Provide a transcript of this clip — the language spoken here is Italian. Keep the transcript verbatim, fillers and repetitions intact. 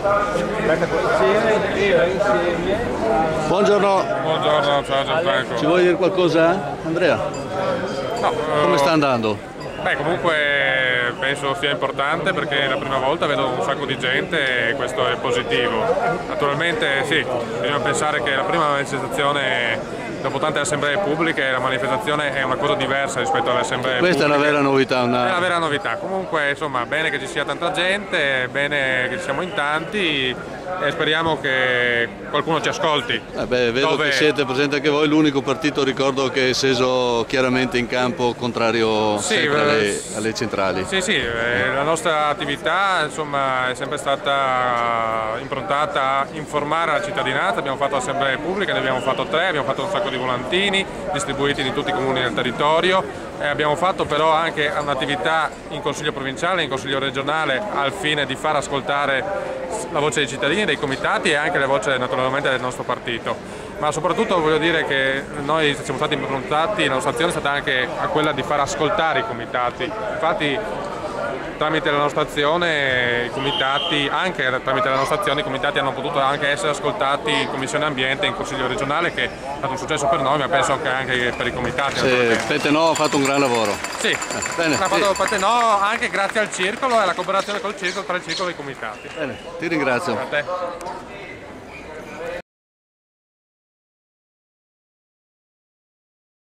Buongiorno. Buongiorno, ciao Gianfranco. Ci vuoi dire qualcosa, Andrea? No, Come eh, sta andando? Beh, comunque penso sia importante perché è la prima volta vedo un sacco di gente e questo è positivo. Naturalmente sì, bisogna pensare che la prima manifestazione dopo tante assemblee pubbliche, la manifestazione è una cosa diversa rispetto alle assemblee Questa pubbliche. è la vera novità. Una... È la vera novità. Comunque, insomma, bene che ci sia tanta gente, bene che ci siamo in tanti e speriamo che qualcuno ci ascolti. Eh beh, vedo Dove... che siete presenti anche voi, l'unico partito, ricordo, che è sceso chiaramente in campo contrario Sì, sempre eh, alle, alle centrali. Sì, sì, eh, la nostra attività insomma, è sempre stata improntata a informare la cittadinanza, abbiamo fatto assemblee pubbliche, ne abbiamo fatto tre, abbiamo fatto un sacco di volantini distribuiti in tutti i comuni del territorio e abbiamo fatto però anche un'attività in consiglio provinciale, in consiglio regionale al fine di far ascoltare la voce dei cittadini, dei comitati e anche la voce naturalmente del nostro partito. Ma soprattutto voglio dire che noi siamo stati improntati, la nostra azione è stata anche a quella di far ascoltare i comitati. Infatti tramite la nostra azione i comitati, anche tramite la nostra azione i comitati hanno potuto anche essere ascoltati in Commissione Ambiente, in Consiglio regionale, che è stato un successo per noi, ma penso che anche per i comitati. Sì, Pettenò ha fatto un gran lavoro. Sì, eh, bene, ha fatto sì. Pettenò anche grazie al circolo e alla cooperazione col circolo tra il circolo e i comitati. Bene, ti ringrazio. A te.